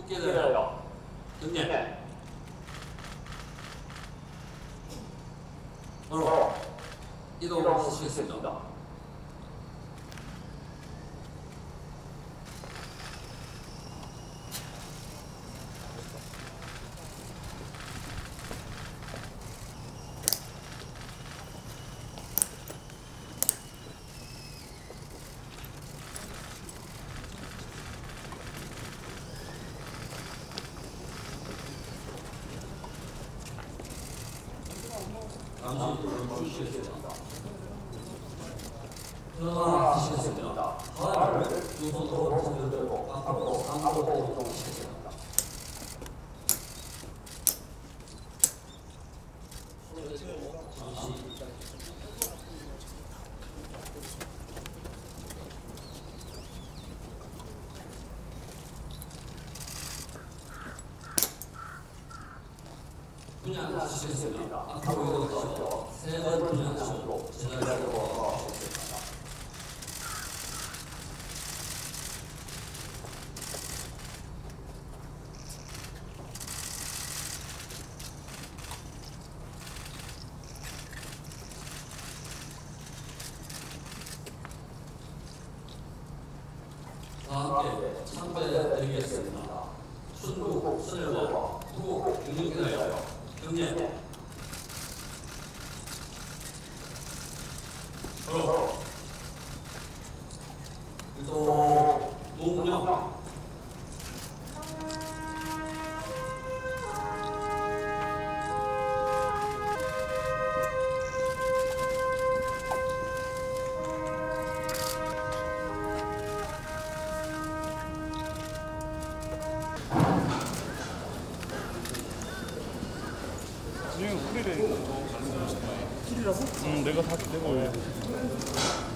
죽게 되어 경례 바로 이동하시겠습니다. 잠시 쉬겠습니다. 들어가시겠습니다. 발을 두 손으로 들고 앞으로 이동하시겠습니다. 잠시 분양하시겠습니다. 앞으로 이동하시고 세번 분양하시고 제자리로 하시겠습니다. 함께 참배드리겠습니다. 순국 선열과 후국 등등하여 경례 바로 또 동령 지금 풀이래. 풀이라고? 응, 내가 다 내가 올려.